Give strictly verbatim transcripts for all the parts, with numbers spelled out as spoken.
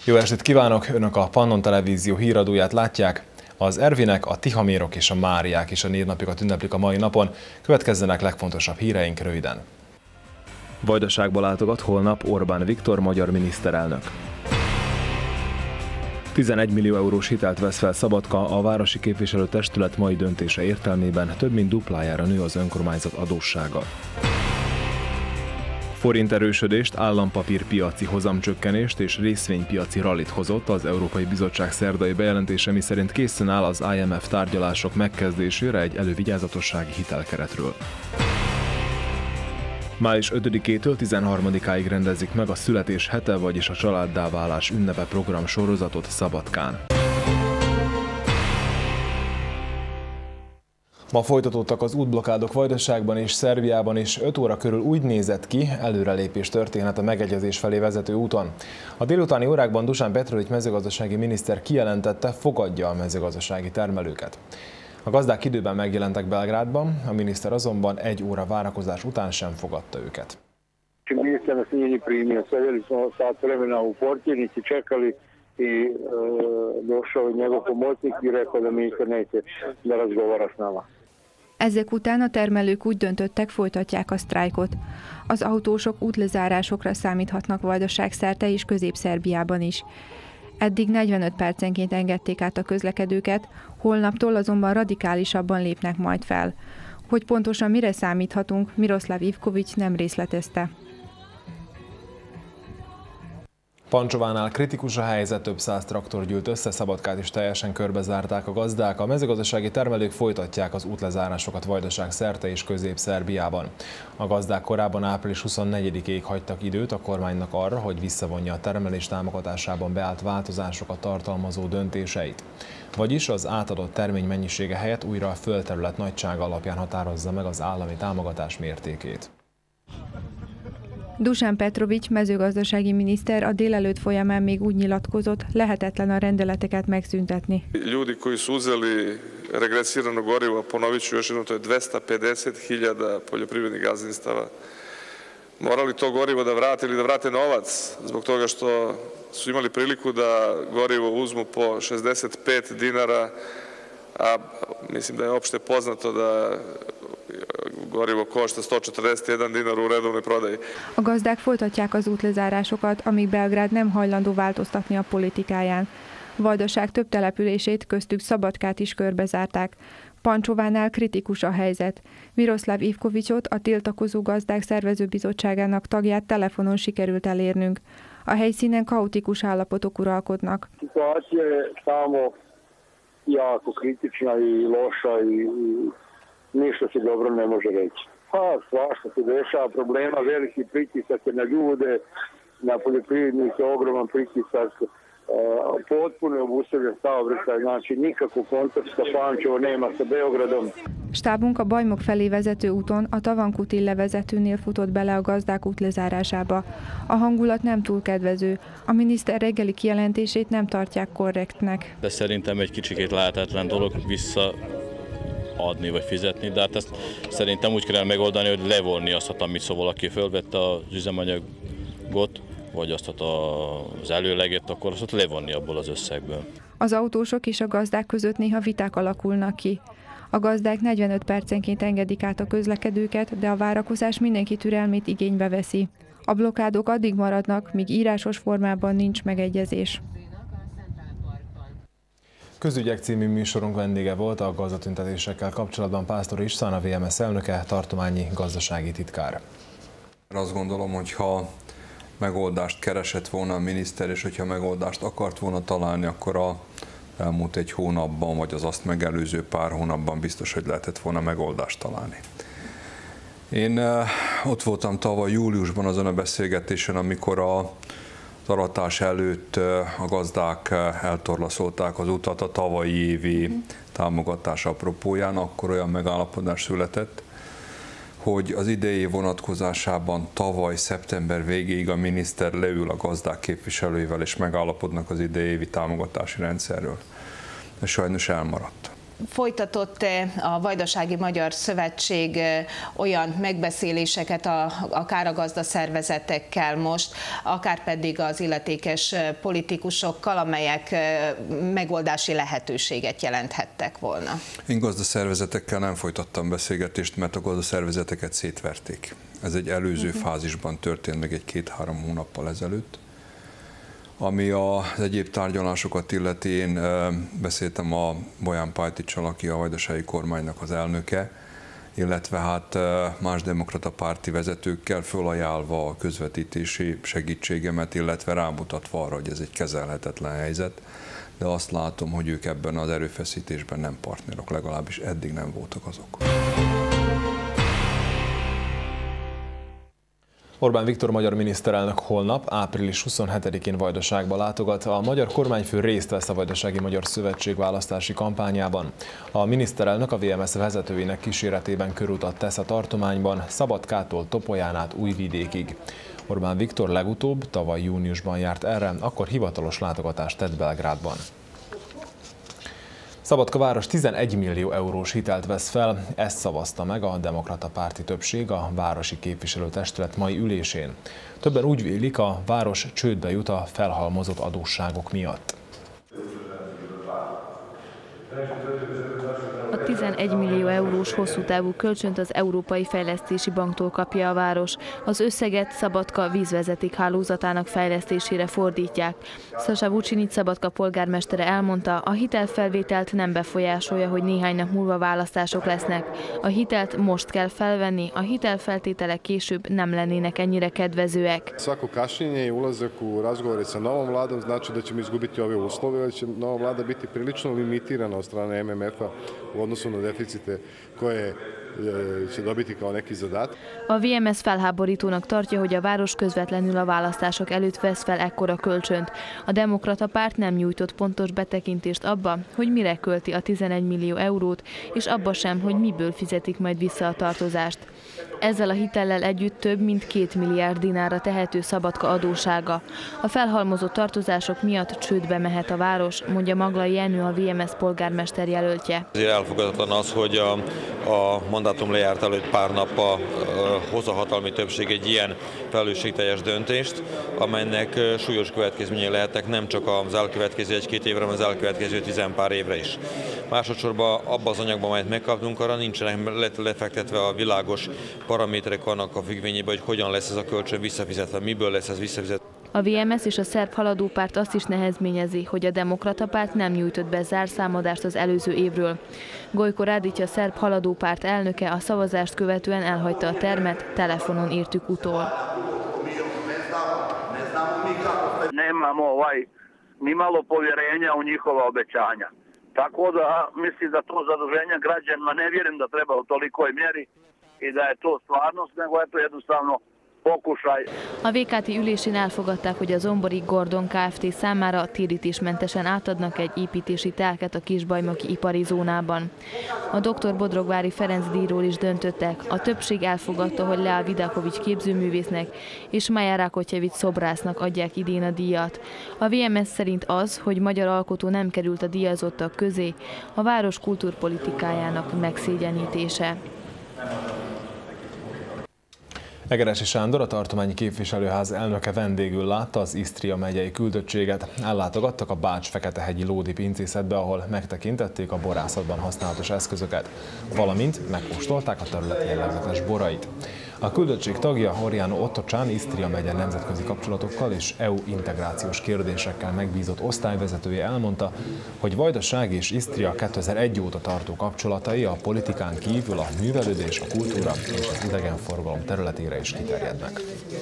Jó estét kívánok! Önök a Pannon Televízió híradóját látják. Az Ervinek, a Tihamérok és a Máriák is a névnapjukat ünneplik a mai napon. Következzenek legfontosabb híreink röviden. Vajdaságba látogat holnap Orbán Viktor magyar miniszterelnök. tizenegy millió eurós hitelt vesz fel Szabadka, a városi képviselőtestület mai döntése értelmében több mint duplájára nő az önkormányzat adóssága. Forint erősödést, állampapírpiaci hozamcsökkenést és részvénypiaci rallit hozott az Európai Bizottság szerdai bejelentése, miszerint készen áll az I M F tárgyalások megkezdésére egy elővigyázatossági hitelkeretről. május ötödikétől tizenharmadikáig rendezik meg a születés hete, vagyis a családdá válás ünnepe program sorozatot Szabadkán. Ma folytatódtak az útblokkádok Vajdaságban és Szerbiában, és öt óra körül úgy nézett ki, előrelépés történhet a megegyezés felé vezető úton. A délutáni órákban Dusan Petrovics mezőgazdasági miniszter kijelentette, fogadja a mezőgazdasági termelőket. A gazdák időben megjelentek Belgrádban, a miniszter azonban egy óra várakozás után sem fogadta őket. Miniszter nas nije ni primio, sedeli smo sat vremena u portjenici, čekali i e, došao je njegov pomoćnik i rekao da ministar neće da razgovara s nama. Ezek után a termelők úgy döntöttek, folytatják a sztrájkot. Az autósok útlezárásokra számíthatnak Vajdaság szerte és Közép-Szerbiában is. Eddig negyvenöt percenként engedték át a közlekedőket, holnaptól azonban radikálisabban lépnek majd fel. Hogy pontosan mire számíthatunk, Miroslav Ivkovics nem részletezte. Pancsovánál kritikus a helyzet, több száz traktor gyűlt össze, Szabadkát is teljesen körbezárták a gazdák. A mezőgazdasági termelők folytatják az útlezárásokat Vajdaság szerte és Közép-Szerbiában. A gazdák korábban április huszonnegyedikéig hagytak időt a kormánynak arra, hogy visszavonja a termelés támogatásában beállt változásokat tartalmazó döntéseit. Vagyis az átadott termény mennyisége helyett újra a földterület nagysága alapján határozza meg az állami támogatás mértékét. Dusan Petrovics mezőgazdasági miniszter a délelőtt folyamán még úgy nyilatkozott, lehetetlen a rendeleteket megszüntetni. Ljudi koji su uzeli regresirano gorivo, ponovit ću još jednom, to je dvesta pedeset hiljada poljoprivrednih gazdinstava, morali to gorivo da vrate ili da vrate novac zbog toga što su imali priliku da gorivo uzmu po šezdeset pet dinara, a mislim da je opšte poznato da gorivo košta sto četrdeset jedan dinar u redovnoj prodaji. A gazdák folytatják az útlezárásokat, amíg Belgrád nem hajlandó változtatni a politikáján. Vajdaság több települését, köztük Szabadkát is körbezárták. Pancsovánál kritikus a helyzet. Miroslav Ivkovicsot, a tiltakozó gazdák szervezőbizottságának tagját telefonon sikerült elérnünk. A helyszínen kaotikus állapotok uralkodnak. Situacija je tamo jako kritična i loša i ništa se dobro ne može reći. Pa svašta se dešava, problema, veliki pritisak je na ljude, na poljoprivrednike, ogroman pritisak, potpuno je obustavljen saobraćaj, znači nikakvog kontakta Pančevo nema sa Beogradom. Stábunk a Bajmok felé vezető úton a Tavankuti levezetőnél futott bele a gazdák útlezárásába. A hangulat nem túl kedvező, a miniszter reggeli kijelentését nem tartják korrektnek. De szerintem egy kicsikét lehetetlen dolog vissza adni vagy fizetni, de hát ezt szerintem úgy kell megoldani, hogy levonni azt, amit szóval aki fölvette az üzemanyagot, vagy azt az előleget, akkor azt levonni abból az összegből. Az autósok és a gazdák között néha viták alakulnak ki. A gazdák negyvenöt percenként engedik át a közlekedőket, de a várakozás mindenki türelmét igénybe veszi. A blokkádok addig maradnak, míg írásos formában nincs megegyezés. Közügyek című műsorunk vendége volt a gazdatüntetésekkel kapcsolatban Pásztor István, a V M S elnöke, tartományi gazdasági titkár. Azt gondolom, hogy ha megoldást keresett volna a miniszter, és hogyha megoldást akart volna találni, akkor a elmúlt egy hónapban, vagy az azt megelőző pár hónapban biztos, hogy lehetett volna megoldást találni. Én ott voltam tavaly júliusban azon a beszélgetésen, amikor a aratás előtt a gazdák eltorlaszolták az utat a tavalyi évi támogatás apropóján, akkor olyan megállapodás született, hogy az idei vonatkozásában tavaly szeptember végéig a miniszter leül a gazdák képviselőivel és megállapodnak az idei évi támogatási rendszerről. Ez sajnos elmaradt. Folytatott a Vajdasági Magyar Szövetség olyan megbeszéléseket a, akár a gazdaszervezetekkel most, akár pedig az illetékes politikusokkal, amelyek megoldási lehetőséget jelenthettek volna? Én gazdaszervezetekkel nem folytattam beszélgetést, mert a gazdaszervezeteket szétverték. Ez egy előző uh-huh. fázisban történt meg egy két-három hónappal ezelőtt. Ami az egyéb tárgyalásokat illeti, én beszéltem a Boján Pajticsal, aki a vajdasági kormánynak az elnöke, illetve hát más demokrata párti vezetőkkel fölajánlva a közvetítési segítségemet, illetve rámutatva arra, hogy ez egy kezelhetetlen helyzet, de azt látom, hogy ők ebben az erőfeszítésben nem partnerok, legalábbis eddig nem voltak azok. Orbán Viktor magyar miniszterelnök holnap, április huszonhetedikén Vajdaságba látogat. A magyar kormányfő részt vesz a Vajdasági Magyar Szövetség választási kampányában. A miniszterelnök a vé em es vezetőinek kíséretében körutat tesz a tartományban, Szabadkától Topolyán át Újvidékig. Orbán Viktor legutóbb tavaly júniusban járt erre, akkor hivatalos látogatást tett Belgrádban. Szabadka város tizenegy millió eurós hitelt vesz fel, ezt szavazta meg a demokrata párti többség a városi képviselőtestület mai ülésén. Többen úgy vélik, a város csődbe jut a felhalmozott adósságok miatt. A tizenegy millió eurós hosszú távú kölcsönt az Európai Fejlesztési Banktól kapja a város. Az összeget Szabadka vízvezeték hálózatának fejlesztésére fordítják. Sasa Vucinic Szabadka polgármestere elmondta, a hitelfelvételt nem befolyásolja, hogy néhány nap múlva választások lesznek. A hitelt most kell felvenni, a hitelfeltételek később nem lennének ennyire kedvezőek. Svako kašnjenje i ulazak u razgovore sa novom vladom znači da ćemo izgubiti ove uslove, jer će nova vlada biti prilično limitirana od strane em em efa u odnosu na deficite koje će dobiti kao neki zadatak. A vé em es felháborítónak tartja, hogy a város közvetlenül a választások előtt vesz fel ekkora kölcsönt. A demokrata párt nem nyújtott pontos betekintést abba, hogy mire költi a tizenegy millió eurót, és abba sem, hogy miből fizetik majd vissza a tartozást. Ezzel a hitellel együtt több mint két milliárd dinárra tehető Szabadka adósága. A felhalmozott tartozások miatt csődbe mehet a város, mondja Maglai Jenő, a vé em es polgármester jelöltje. Elfogadhatatlan az, hogy a, a mandátum lejárt előtt pár nappal hoz a hatalmi többség egy ilyen felelősségteljes döntést, amelynek súlyos következményei lehetnek nem csak az elkövetkező egy-két évre, hanem az elkövetkező tizenpár évre is. Másodszorban abban az anyagban, amelyet megkaptunk, arra nincsenek lefektetve a világos paraméterek annak a függvényében, hogy hogyan lesz ez a kölcsön visszafizetve, miből lesz ez visszafizetve. A vé em es és a szerb haladópárt azt is nehezményezi, hogy a demokrata párt nem nyújtott be zárszámadást az előző évről. Gojko Rádić, a szerb haladópárt elnöke, a szavazást követően elhagyta a termet, telefonon értük utol. Nemamo ovaj nimalo povjerenja u njihova obećanja. Tako da mislim da to zaduženja građanima ne vjerujem da treba u tolikoj mjeri i da je to stvarnost, nego je to jednostavno pokušaj. A vé ká té ülésén elfogadták, hogy a Zombori Gordon Kft. Számára térítésmentesen átadnak egy építési telket a Kisbajnoki ipari zónában. A doktor Bodrogvári Ferenc díjról is döntöttek. A többség elfogadta, hogy Lea Vidakovics képzőművésznek és Maja Rákotyevics szobrásznak adják idén a díjat. A vé em es szerint az, hogy magyar alkotó nem került a díjazottak közé, a város kultúrpolitikájának megszégyenítése. Egeresi Sándor, a tartományi képviselőház elnöke vendégül látta az Isztria megyei küldöttséget. Ellátogattak a Bács-Feketehegyi lódi pincészetbe, ahol megtekintették a borászatban használatos eszközöket, valamint megkóstolták a terület jellegzetes borait. A küldöttség tagja Oriano Ottocsán, Isztria megye nemzetközi kapcsolatokkal és é u integrációs kérdésekkel megbízott osztályvezetője elmondta, hogy Vajdaság és Isztria kétezer-egy óta tartó kapcsolatai a politikán kívül a művelődés, a kultúra és az idegenforgalom területére is kiterjednek.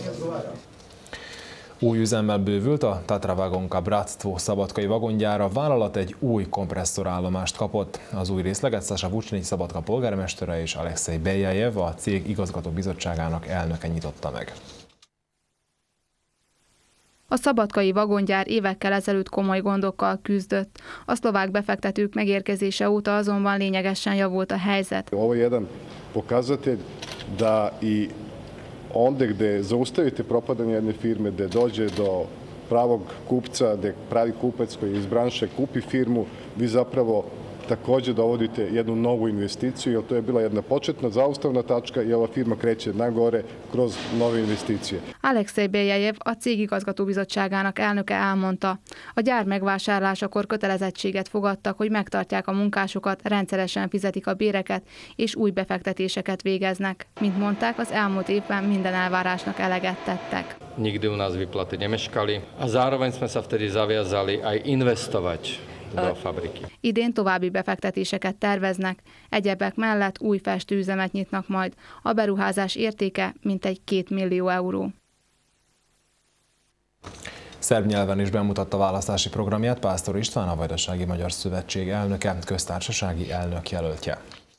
Új üzemmel bővült a Tatra Vagonka Bratstvo szabadkai vagongyár, a vállalat egy új kompresszorállomást kapott. Az új részleget Sasa Vucinic Szabadka polgármestere és Alexei Beljajev, a cég igazgató bizottságának elnöke nyitotta meg. A szabadkai vagongyár évekkel ezelőtt komoly gondokkal küzdött. A szlovák befektetők megérkezése óta azonban lényegesen javult a helyzet. Ovo je jedan pokazatelj da i onde gde zaustavite propadanje jedne firme, gde dođe do pravog kupca, gde pravi kupac koji iz branše kupi firmu, vi zapravo također dovodite jednu novu investiciju, jer to je bila jedna početna zaustavna tačka i ova firma kreće nagore kroz nove investícije. Alexej Beljajev, a cég igazgatóbizottságának elnöke elmondta, a gyár megvásárlásakor kötelezettséget fogadtak, hogy megtartják a munkásokat, rendszeresen fizetik a béreket és új befektetéseket végeznek. Mint mondták, az elmúlt évben minden elvárásnak eleget tettek. Nikdy u nás výplaty nemeškali a zároveň sme sa vtedy zaviazali aj investovať do fabriky. Idén további befektetéseket terveznek, egyebek mellett új festőüzemet nyitnak majd. A beruházás értéke mintegy két millió euró. Szerb nyelven is bemutatta választási programját Pásztor István, a Vajdasági Magyar Szövetség elnöke, köztársasági elnök jelöltje.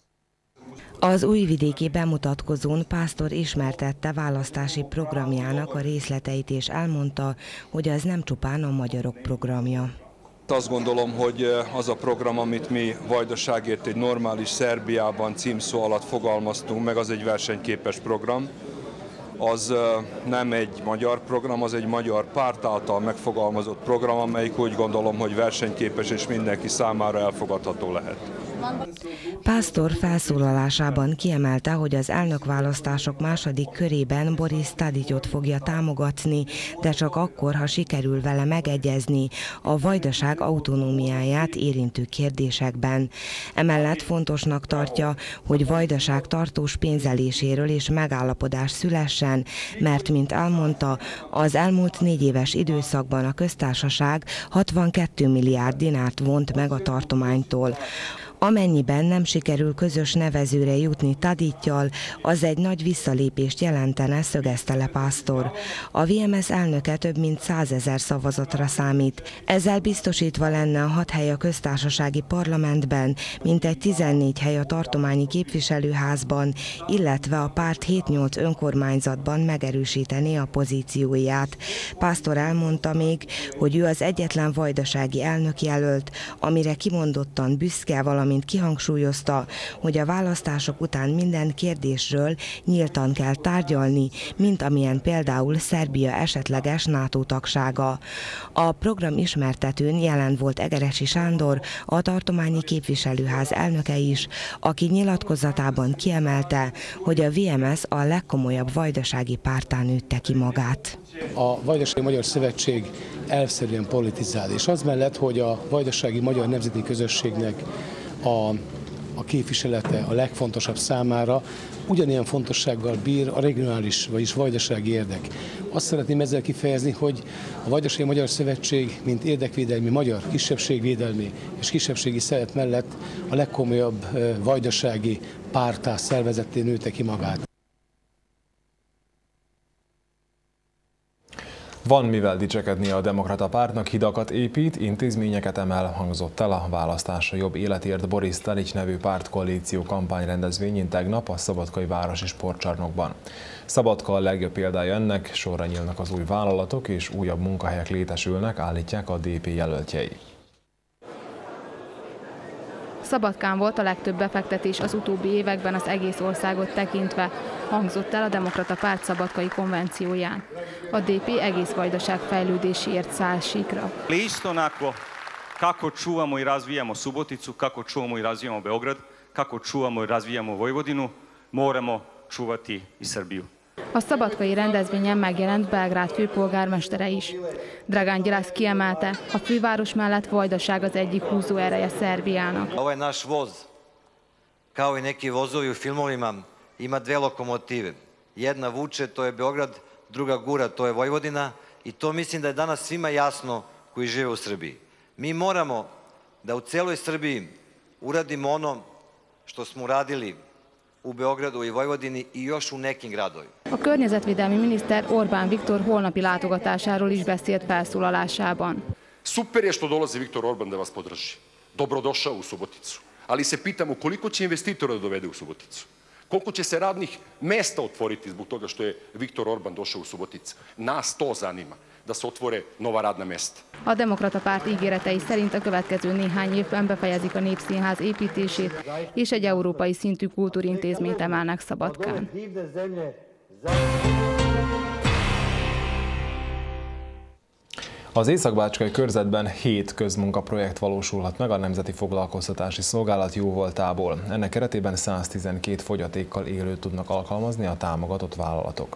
Az újvidéki bemutatkozón Pásztor ismertette választási programjának a részleteit, és elmondta, hogy az nem csupán a magyarok programja. Azt gondolom, hogy az a program, amit mi Vajdaságért egy normális Szerbiában címszó alatt fogalmaztunk meg, az egy versenyképes program. Az nem egy magyar program, az egy magyar párt által megfogalmazott program, amelyik úgy gondolom, hogy versenyképes és mindenki számára elfogadható lehet. Pásztor felszólalásában kiemelte, hogy az elnökválasztások második körében Boris Tadićot fogja támogatni, de csak akkor, ha sikerül vele megegyezni a Vajdaság autonómiáját érintő kérdésekben. Emellett fontosnak tartja, hogy Vajdaság tartós pénzeléséről és megállapodás szülessen, mert, mint elmondta, az elmúlt négy éves időszakban a köztársaság hatvankettő milliárd dinárt vont meg a tartománytól. Amennyiben nem sikerül közös nevezőre jutni Tadićjal, az egy nagy visszalépést jelentene, szögezte le Pásztor. A vé em es elnöke több mint százezer szavazatra számít. Ezzel biztosítva lenne a hat hely a köztársasági parlamentben, mintegy tizennégy hely a tartományi képviselőházban, illetve a párt hét-nyolc önkormányzatban megerősítené a pozícióját. Pásztor elmondta még, hogy ő az egyetlen vajdasági elnökjelölt, amire kimondottan büszke, valamint mint kihangsúlyozta, hogy a választások után minden kérdésről nyíltan kell tárgyalni, mint amilyen például Szerbia esetleges NATO tagsága. A program ismertetőn jelen volt Egeresi Sándor, a tartományi képviselőház elnöke is, aki nyilatkozatában kiemelte, hogy a vé em es a legkomolyabb vajdasági párttá nőtte ki magát. A Vajdasági Magyar Szövetség elvszerűen politizál, és az mellett, hogy a vajdasági magyar nemzeti közösségnek A, a képviselete a legfontosabb számára, ugyanilyen fontossággal bír a regionális, vagyis vajdasági érdek. Azt szeretném ezzel kifejezni, hogy a Vajdasági Magyar Szövetség, mint érdekvédelmi magyar kisebbségvédelmi és kisebbségi szeret mellett a legkomolyabb vajdasági párttá, szervezetté nőtte ki magát. Van mivel dicsekednie a Demokrata Pártnak, hidakat épít, intézményeket emel, hangzott el a Választásra jobb életért Boris Tadić nevű pártkoalíció kampányrendezvényén tegnap a Szabadkai Városi Sportcsarnokban. Szabadka a legjobb példája ennek, sorra nyílnak az új vállalatok és újabb munkahelyek létesülnek, állítják a dé pé jelöltjei. Szabadkán volt a legtöbb befektetés az utóbbi években az egész országot tekintve, hangzott el a Demokrata Párt szabadkai konvencióján. A dé pé egész Vajdaság fejlődéséért száll síkra. Isto onako, kako čuvamo i razvijamo Suboticu, kako čuvamo i razvijamo Beograd, kako čuvamo i razvijamo Vojvodinu, moramo čuvati i Srbiju. A szabadkai rendezvényen megjelent Belgrád főpolgármestere is. Dragan Đilas kiemelte, a főváros mellett Vajdaság az egyik húzó ereje Szerbiának. Ovaj naš voz, kao i neki vozovi u filmovima, ima dve lokomotive. Jedna vuče, to je Beograd, druga gura, to je Vojvodina i to mislim da je danas svima jasno koji žive u Srbiji. Mi moramo da u celoj Srbiji uradimo ono što smo uradili u Beogradu i Vojvodini i još u nekim gradovima. A környezetvédelmi miniszter Orbán Viktor holnapi látogatásáról is beszélt felszólalásában. Super je što dolazi Viktor Orban da vas podrži. Dobrodošao u Suboticu. Ali se pitamo koliko će investitora da dovede u Suboticu. Koliko će se radnih mesta otvoriti zbog toga što je Viktor Orban došao u Suboticu. Nas to zanima, da se otvore nova radna mesta. A Demokrata Párt ígéretei szerint a következő néhány évben befejezik a Népszínház építését, és egy európai szintű kultúrintézményt emelnek Szabadkán. Az észak-bácskai körzetben hét közmunkaprojekt valósulhat meg a Nemzeti Foglalkoztatási Szolgálat jóvoltából. Ennek keretében száztizenkét fogyatékkal élőt tudnak alkalmazni a támogatott vállalatok.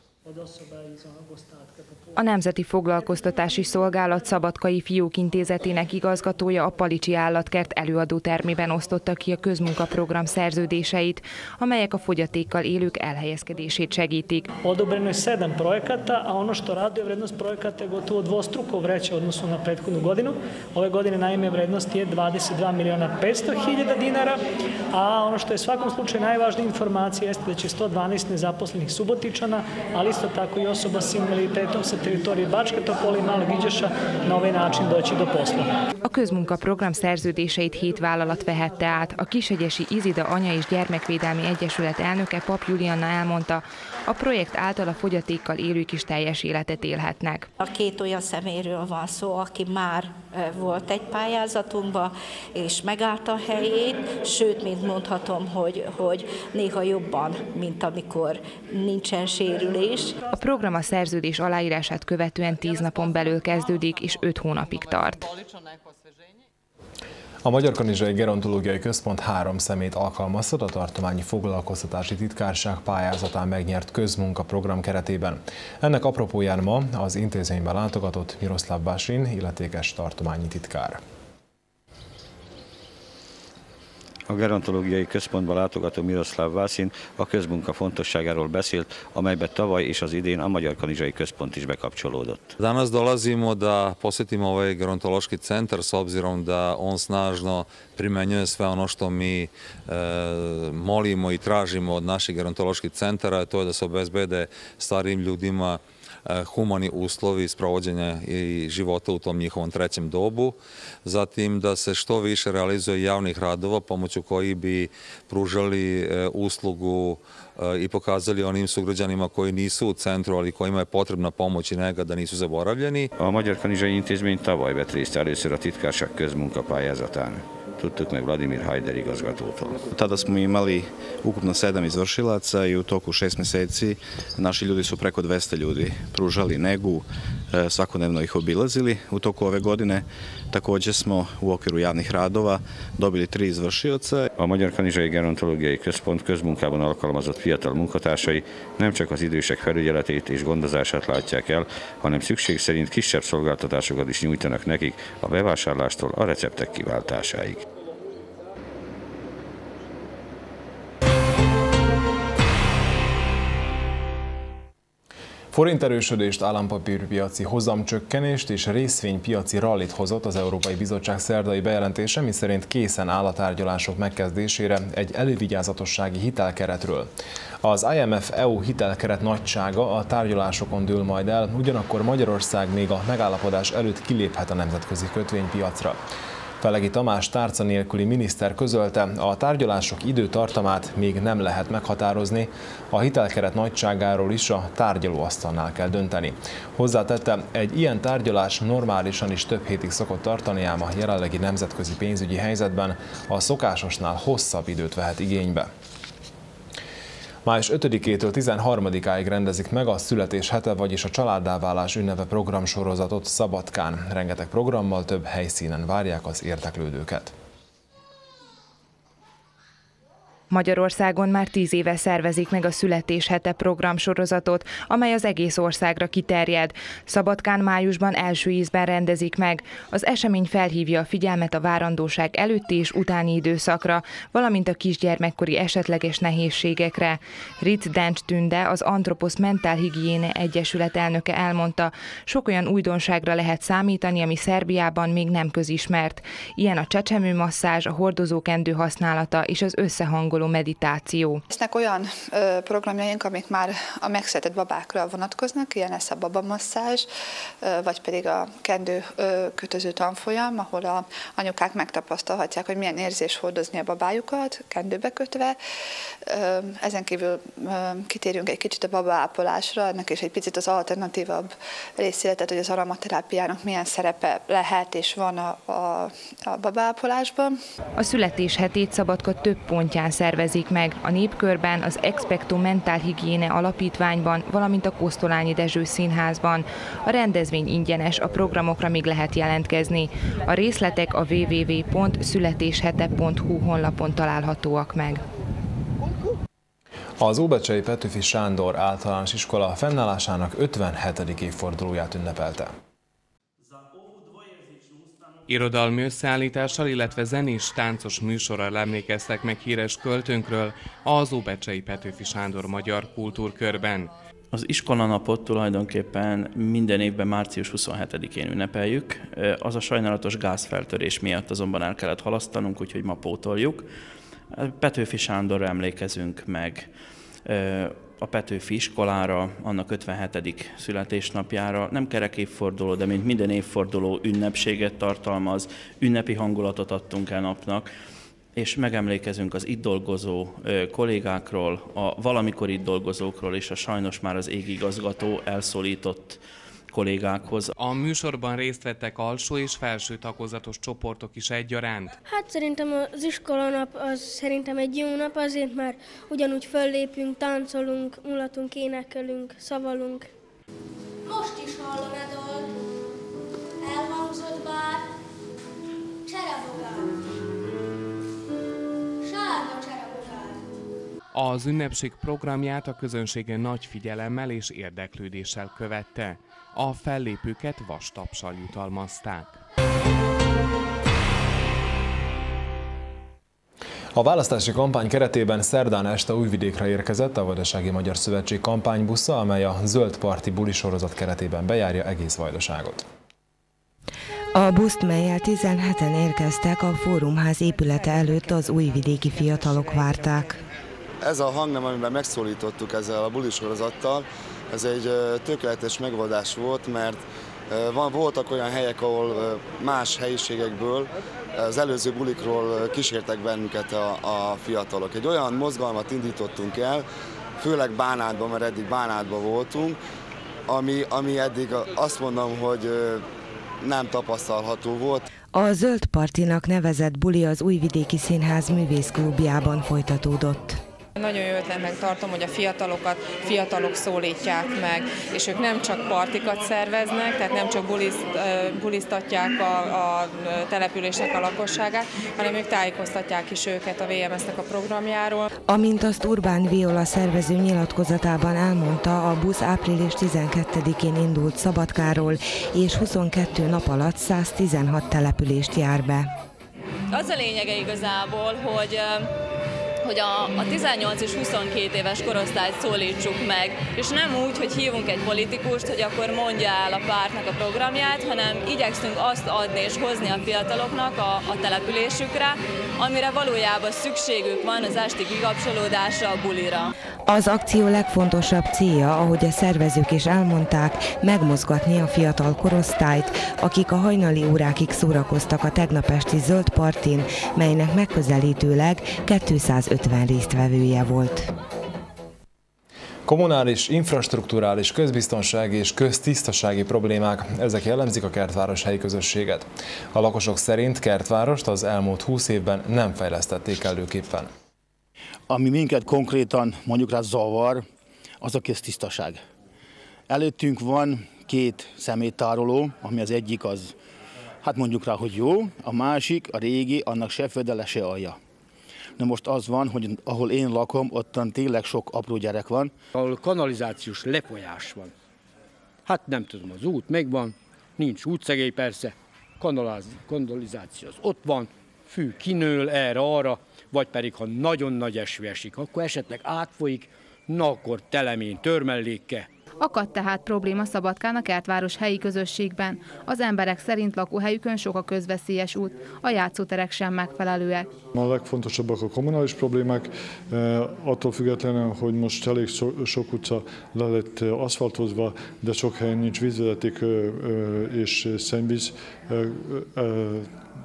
A Nemzeti Foglalkoztatási Szolgálat Szabadkai Fiók Intézetének igazgatója a Palicsi Állatkert előadótermében osztotta ki a közmunkaprogram szerződéseit, amelyek a fogyatékkal élők elhelyezkedését segítik. Odobreno je sedam projekata, a ono što raduje vrednost projekata je gotovo dvostruko veća u odnosu na prethodnu godinu. Ove godine naime vrednost je dvadeset dva miliona petsto hiljada dinara, a ono što je u svakom slučaju najvažnija informacija jeste da će sto dvanaest nezaposlenih Subotičana, ali isto tako i osoba s invaliditetom sa teritorije Bačke Topole i Malog Iđoša na ovaj način doći do posla. A közmunkaprogram szerződéseit hét vállalat vehette át. A Kishegyesi Izida Anya és Gyermekvédelmi Egyesület elnöke Pap Julianna elmondta, a projekt által a fogyatékkal élők is teljes életet élhetnek. A két olyan személyről van szó, aki már volt egy pályázatunkban, és megállt a helyét, sőt, mint mondhatom, hogy, hogy néha jobban, mint amikor nincsen sérülés. A program a szerződés aláírását követően tíz napon belül kezdődik, és öt hónapig tart. A Magyar Kanizsai Gerontológiai Központ három személyt alkalmaztat a tartományi foglalkoztatási titkárság pályázatán megnyert közmunkaprogram keretében. Ennek apropóján ma az intézményben látogatott Miroslav Basin, illetékes tartományi titkár. A Gerontológiai Központba látogató Miroslav Vászin a közmunka fontosságáról beszélt, amelybe tavaly és az idén a Magyar Kanizsai Központ is bekapcsolódott. Danas dolazimo da posjetimo ovaj gerontološki centar s obzirom da on snažno primenjuje sve ono što mi e, molimo i tražimo od naših gerontoloških centara, to je da se obezbede starijim ljudima humani uslovi sprovođenja i života u tom njihovom trećem dobu, zatim da se što više realizuje javnih radova pomoću koji bi pružali uslugu i pokazali onim sugrađanima koji nisu u centru, ali kojima je potrebna pomoć i nega da nisu zaboravljeni. A Magyar Kanizsai Intézmény tavaly vett részt először a titkárság közmunkapályázatán. Tudtuk meg Vladimir Hajder igazgatótól. Tada smo imali ukupno sedam izvršilaca i u toku šest mjeseci naši ljudi su preko dvesta ljudi pružali negu, svakodnevno ih obilazili. U toku ove godine također smo u okviru javnih radova dobili tri izvršioca. A Magyar Kanizsai Gerontológiai Központ közmunkában alkalmazott fiatal munkatársai nem csak az idősek felügyeletét és gondozását látják el, hanem szükség szerint kisebb szolgáltatásokat is nyújtanak nekik a bevásárlástól a receptek kiváltásáig. Forinterősödést, állampapírpiaci hozamcsökkenést és részvénypiaci rallit hozott az Európai Bizottság szerdai bejelentése, miszerint készen áll a tárgyalások megkezdésére egy elővigyázatossági hitelkeretről. Az I M F E U hitelkeret nagysága a tárgyalásokon dől majd el, ugyanakkor Magyarország még a megállapodás előtt kiléphet a nemzetközi kötvénypiacra. Felegi Tamás tárca nélküli miniszter közölte, a tárgyalások időtartamát még nem lehet meghatározni, a hitelkeret nagyságáról is a tárgyalóasztalnál kell dönteni. Hozzátette, egy ilyen tárgyalás normálisan is több hétig szokott tartani, ám a jelenlegi nemzetközi pénzügyi helyzetben a szokásosnál hosszabb időt vehet igénybe. május ötödikétől tizenharmadikáig rendezik meg a születés hete, vagyis a családdá válás ünnepe programsorozatot Szabadkán. Rengeteg programmal több helyszínen várják az érdeklődőket. Magyarországon már tíz éve szervezik meg a Születés hete programsorozatot, amely az egész országra kiterjed. Szabadkán májusban első ízben rendezik meg. Az esemény felhívja a figyelmet a várandóság előtti és utáni időszakra, valamint a kisgyermekkori esetleges nehézségekre. Ritz Dencs Tünde, az Anthropos Mentálhigiéne Egyesület elnöke elmondta, sok olyan újdonságra lehet számítani, ami Szerbiában még nem közismert. Ilyen a csecsemőmasszázs, a hordozókendő használata és az összehangoló meditáció. Lesznek olyan ö, programjaink, amik már a megszületett babákra vonatkoznak, ilyen lesz a babamasszázs, ö, vagy pedig a kendő ö, kötöző tanfolyam, ahol a anyukák megtapasztalhatják, hogy milyen érzés hordozni a babájukat, kendőbe kötve. Ö, ezen kívül ö, kitérünk egy kicsit a babaápolásra, ennek is egy picit az alternatívabb részére, tehát hogy az aromaterápiának milyen szerepe lehet és van a, a, a babaápolásban. A születés hetét Szabadka több pontján szervezik szervezik meg a Népkörben, az Expecto Mental Hygiene Alapítványban, valamint a Kosztolányi Dezső Színházban. A rendezvény ingyenes, a programokra még lehet jelentkezni. A részletek a double-u double-u double-u pont születéshete pont hu honlapon találhatóak meg. Az Óbecsei Petőfi Sándor Általános Iskola fennállásának ötvenhetedik évfordulóját ünnepelte. Irodalmi összeállítással, illetve zenés táncos műsorral emlékeztek meg híres költőnkről az Óbecsei Petőfi Sándor Magyar Kultúrkörben. Az iskolanapot tulajdonképpen minden évben március huszonhetedikén ünnepeljük. Az a sajnálatos gázfeltörés miatt azonban el kellett halasztanunk, úgyhogy ma pótoljuk. Petőfi Sándorra emlékezünk meg, a Petőfi iskolára, annak ötvenhetedik születésnapjára. Nem kerek évforduló, de mint minden évforduló ünnepséget tartalmaz, ünnepi hangulatot adtunk el napnak, és megemlékezünk az itt dolgozó kollégákról, a valamikor itt dolgozókról, és a sajnos már az égigazgató elszólított kollégákhoz. A műsorban részt vettek alsó és felső tagozatos csoportok is egyaránt. Hát szerintem az iskolanap az szerintem egy jó nap, azért már ugyanúgy föllépünk, táncolunk, mulatunk, énekelünk, szavalunk. Most is hallom-e dalt? Elhangzott bár cserebogár. Sárga cserebogár. Az ünnepség programját a közönsége nagy figyelemmel és érdeklődéssel követte. A fellépőket vastapsal jutalmazták. A választási kampány keretében szerdán este Újvidékre érkezett a Vajdasági Magyar Szövetség kampánybusza, amely a Zöld Parti bulisorozat keretében bejárja egész Vajdaságot. A buszt, mellyel tizenheten érkeztek, a Fórumház épülete előtt az újvidéki fiatalok várták. Ez a hangnem, amiben megszólítottuk ezzel a bulisorozattal, ez egy tökéletes megoldás volt, mert van, voltak olyan helyek, ahol más helyiségekből, az előző bulikról kísértek bennünket a, a fiatalok. Egy olyan mozgalmat indítottunk el, főleg Bánátban, mert eddig Bánátban voltunk, ami, ami eddig azt mondom, hogy nem tapasztalható volt. A Zöld Partinak nevezett buli az Újvidéki Színház művészklubjában folytatódott. Nagyon jó ötletnek tartom, hogy a fiatalokat fiatalok szólítják meg, és ők nem csak partikat szerveznek, tehát nem csak bulizt, buliztatják a, a településnek a lakosságát, hanem ők tájékoztatják is őket a vé em es-nek a programjáról. Amint azt Urbán Viola szervező nyilatkozatában elmondta, a busz április tizenkettedikén indult Szabadkáról, és huszonkét nap alatt száztizenhat települést jár be. Az a lényege igazából, hogy hogy a, a tizennyolc és huszonkét éves korosztályt szólítsuk meg, és nem úgy, hogy hívunk egy politikust, hogy akkor mondja el a pártnak a programját, hanem igyekszünk azt adni és hozni a fiataloknak a, a településükre, amire valójában szükségük van az esti kikapcsolódásra, a bulira. Az akció legfontosabb célja, ahogy a szervezők is elmondták, megmozgatni a fiatal korosztályt, akik a hajnali órákig szórakoztak a tegnap esti Zöld Partin, melynek megközelítőleg kétszázötven résztvevője volt. Kommunális, infrastrukturális, közbiztonsági és köztisztasági problémák, ezek jellemzik a Kertváros helyi közösséget. A lakosok szerint Kertvárost az elmúlt húsz évben nem fejlesztették előképpen. Ami minket konkrétan mondjuk rá zavar, az a köztisztaság. Előttünk van két szeméttároló, ami az egyik az, hát mondjuk rá, hogy jó, a másik, a régi, annak se födele, se alja. Na most az van, hogy ahol én lakom, ottan tényleg sok apró gyerek van. Ahol kanalizációs lefolyás van. Hát nem tudom, az út megvan, nincs útszegély persze, kanalizáció az ott van, fű kinől erre-arra, vagy pedig ha nagyon nagy eső esik, akkor esetleg átfolyik, na akkor telemény, törmellékke. Akadt tehát probléma Szabadkán a Kertváros helyi közösségben. Az emberek szerint lakóhelyükön sok a közveszélyes út, a játszóterek sem megfelelőek. A legfontosabbak a kommunális problémák, attól függetlenül, hogy most elég sok utca le lett aszfaltozva, de sok helyen nincs vízvezeték és szennyvíz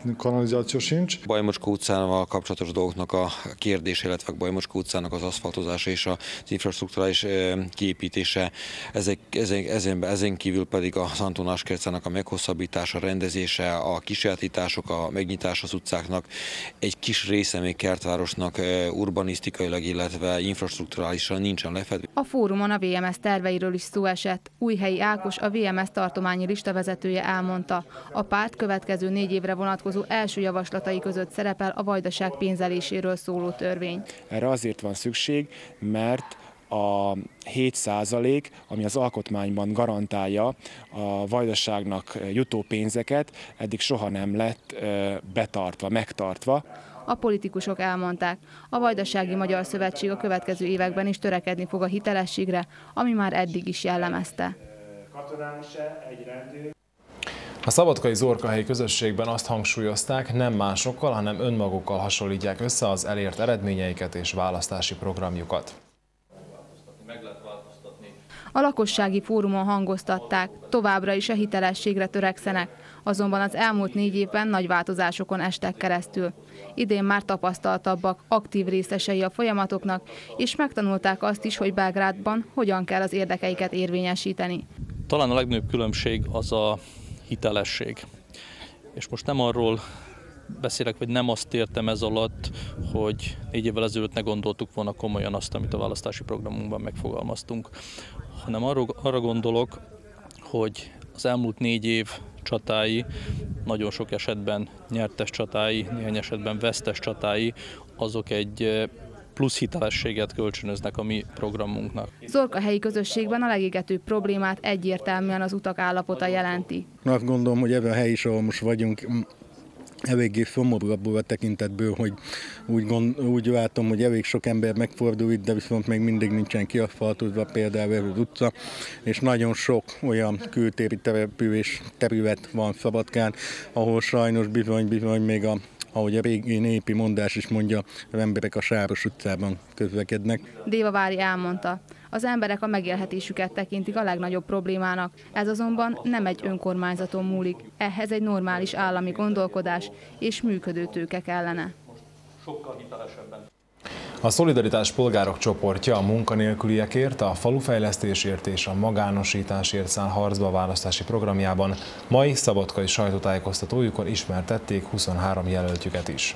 kanalizáció sincs. Bajmocska utcával kapcsolatos dolgoknak a kérdése, illetve Bajmocska utcának az aszfaltozása és az infrastrukturális kiépítése, ezek, ezen, ezen, ezen kívül pedig az Antonás kertszának a meghosszabbítása, rendezése, a kisajátítások, a megnyitás az utcáknak, egy kis része még Kertvárosnak urbanisztikailag, illetve infrastrukturálisan nincsen lefedve. A fórumon a vé em es terveiről is szó esett. Újhelyi Ákos, a vé em es tartományi listavezetője elmondta, a párt következő négy évre vonatkozó első javaslatai között szerepel a vajdaság pénzeléséről szóló törvény. Erre azért van szükség, mert a hét százalék, ami az alkotmányban garantálja a vajdaságnak jutó pénzeket, eddig soha nem lett betartva, megtartva. A politikusok elmondták, a Vajdasági Magyar Szövetség a következő években is törekedni fog a hitelességre, ami már eddig is jellemezte. A szabadkai Zorkahelyi közösségben azt hangsúlyozták, nem másokkal, hanem önmagukkal hasonlítják össze az elért eredményeiket és választási programjukat. A lakossági fórumon hangoztatták, továbbra is a hitelességre törekszenek, azonban az elmúlt négy évben nagy változásokon estek keresztül. Idén már tapasztaltabbak, aktív részesei a folyamatoknak, és megtanulták azt is, hogy Belgrádban hogyan kell az érdekeiket érvényesíteni. Talán a legnagyobb különbség az a hitelesség. És most nem arról beszélek, vagy nem azt értem ez alatt, hogy négy évvel ezelőtt ne gondoltuk volna komolyan azt, amit a választási programunkban megfogalmaztunk, hanem arra, arra gondolok, hogy az elmúlt négy év csatái, nagyon sok esetben nyertes csatái, néhány esetben vesztes csatái, azok egy plusz hitelességet kölcsönöznek a mi programunknak. Zorkahelyi közösségben a legégetőbb problémát egyértelműen az utak állapota jelenti. Azt gondolom, hogy ebben a hely is, ahol most vagyunk, eléggé szomorú abból a tekintetből, hogy úgy, gond, úgy látom, hogy elég sok ember megfordul itt, de viszont még mindig nincsen kiaszfaltozva például az utca, és nagyon sok olyan kültéri település terület van Szabadkán, ahol sajnos bizony-bizony még a ahogy a régi népi mondás is mondja, az emberek a Sáros utcában közlekednek. Dévavári elmondta, az emberek a megélhetésüket tekintik a legnagyobb problémának. Ez azonban nem egy önkormányzaton múlik. Ehhez egy normális állami gondolkodás és működő tőke kellene. Sokkal hitelesebben. A Szolidaritás Polgárok csoportja a munkanélküliekért, a falufejlesztésért és a magánosításért száll harcba a választási programjában. Mai szabadkai sajtótájékoztatójukon ismertették huszonhárom jelöltjüket is.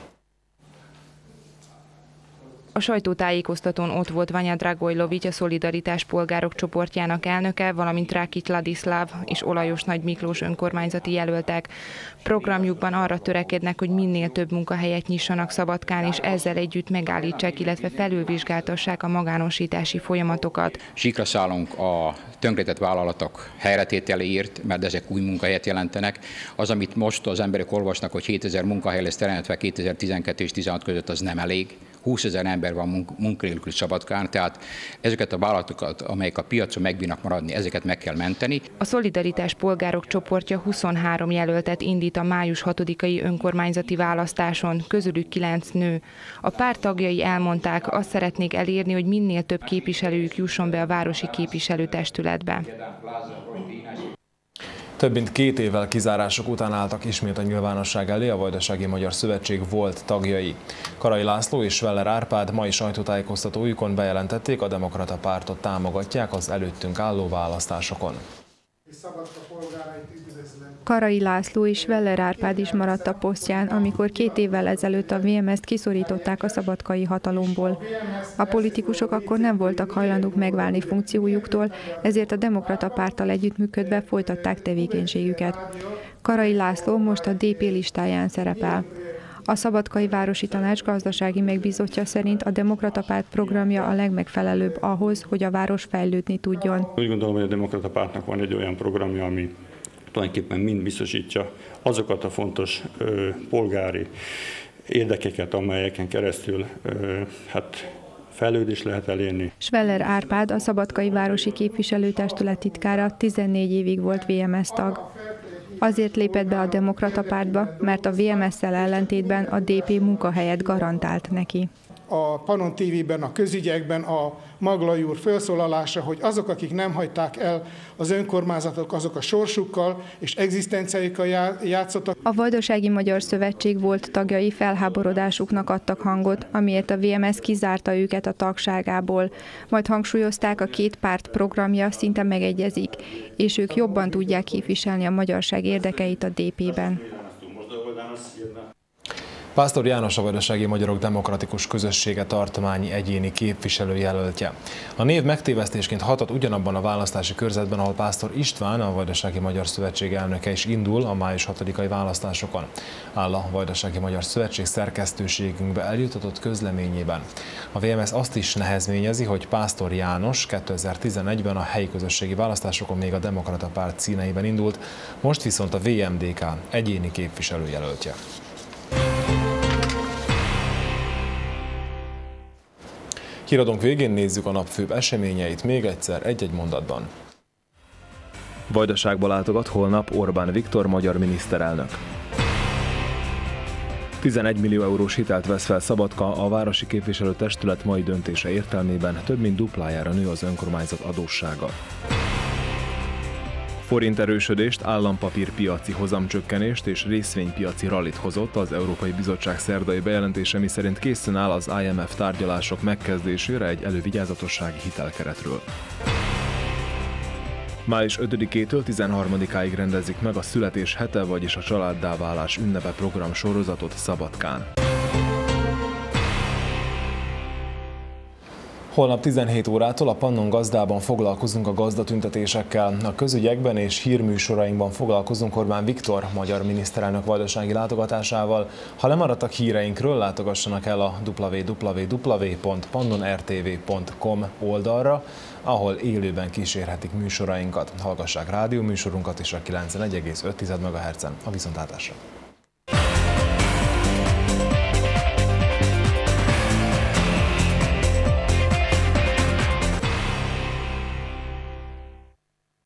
A sajtótájékoztatón ott volt Vanya Dragojlovics, a Szolidaritás Polgárok csoportjának elnöke, valamint Rákics Ladislav és Olajos Nagy Miklós önkormányzati jelöltek. Programjukban arra törekednek, hogy minél több munkahelyet nyissanak Szabadkán, és ezzel együtt megállítsák, illetve felülvizsgáltassák a magánosítási folyamatokat. Síkra szállunk a tönkretett vállalatok helyretételéért, mert ezek új munkahelyet jelentenek. Az, amit most az emberek olvasnak, hogy hétezer munkahely lesz teremtve kétezer-tizenkettő és tizenhat között, az nem elég. húszezer ember van munkanélkül Szabadkán, tehát ezeket a vállalatokat, amelyek a piacon megbírnak maradni, ezeket meg kell menteni. A Szolidaritás Polgárok csoportja huszonhárom jelöltet indít a május hatodikai önkormányzati választáson, közülük kilenc nő. A párt tagjai elmondták, azt szeretnék elérni, hogy minél több képviselőjük jusson be a városi képviselőtestületbe. Több mint két évvel kizárások után álltak ismét a nyilvánosság elé a Vajdasági Magyar Szövetség volt tagjai. Karai László és Sveller Árpád mai sajtótájékoztatójukon bejelentették, a Demokrata Pártot támogatják az előttünk álló választásokon. Karai László és Sveller Árpád is maradt a posztján, amikor két évvel ezelőtt a vé em es-t kiszorították a szabadkai hatalomból. A politikusok akkor nem voltak hajlandók megválni funkciójuktól, ezért a Demokrata Párttal együttműködve folytatták tevékenységüket. Karai László most a dé pé listáján szerepel. A Szabadkai Városi Tanács gazdasági megbízottja szerint a Demokrata Párt programja a legmegfelelőbb ahhoz, hogy a város fejlődni tudjon. Úgy gondolom, hogy a Demokrata Pártnak van egy olyan programja, ami tulajdonképpen mind biztosítja azokat a fontos ö, polgári érdekeket, amelyeken keresztül ö, hát fejlődés lehet elérni. Sveller Árpád, a Szabadkai Városi Képviselőtestület titkára, tizennégy évig volt vé em es tag. Azért lépett be a Demokrata Pártba, mert a vé em es-szel ellentétben a dé pé munkahelyet garantált neki. a Pannon té vében, a közügyekben a Maglai úr felszólalása, hogy azok, akik nem hagyták el az önkormányzatok, azok a sorsukkal és egzisztenciájukkal játszottak. A Vajdasági Magyar Szövetség volt tagjai felháborodásuknak adtak hangot, amiért a vé em es kizárta őket a tagságából. Majd hangsúlyozták, a két párt programja szinte megegyezik, és ők jobban tudják képviselni a magyarság érdekeit a dé pében. Pásztor János a Vajdasági Magyarok Demokratikus Közössége tartományi egyéni képviselőjelöltje. A név megtévesztésként hatott ugyanabban a választási körzetben, ahol Pásztor István, a Vajdasági Magyar Szövetség elnöke is indul a május hatodikai választásokon, áll a Vajdasági Magyar Szövetség szerkesztőségünkbe eljutatott közleményében. A vé em es azt is nehezményezi, hogy Pásztor János kétezer-tizenegyben a helyi közösségi választásokon még a Demokrata Párt színeiben indult, most viszont a vé em dé ká egyéni képviselőjelöltje. Híradónk végén nézzük a nap főbb eseményeit még egyszer egy-egy mondatban. Vajdaságba látogat holnap Orbán Viktor magyar miniszterelnök. tizenegy millió eurós hitelt vesz fel Szabadka, a városi képviselőtestület mai döntése értelmében több mint duplájára nő az önkormányzat adóssága. Forint erősödést, állampapírpiaci hozamcsökkenést és részvénypiaci rallit hozott az Európai Bizottság szerdai bejelentése, miszerint készen áll az i em ef tárgyalások megkezdésére egy elővigyázatossági hitelkeretről. május ötödikétől tizenharmadikáig rendezik meg a születés hete, vagyis a családdá válás ünnepe program sorozatot Szabadkán. Holnap tizenhét órától a Pannon gazdában foglalkozunk a gazdatüntetésekkel. A közügyekben és hírműsorainkban foglalkozunk Orbán Viktor magyar miniszterelnök vajdasági látogatásával. Ha lemaradtak híreinkről, látogassanak el a double-u double-u double-u pont pannon r t v pont com oldalra, ahol élőben kísérhetik műsorainkat. Hallgassák rádióműsorunkat is a kilencvenegy egész öt megahertzen. A viszontlátásra!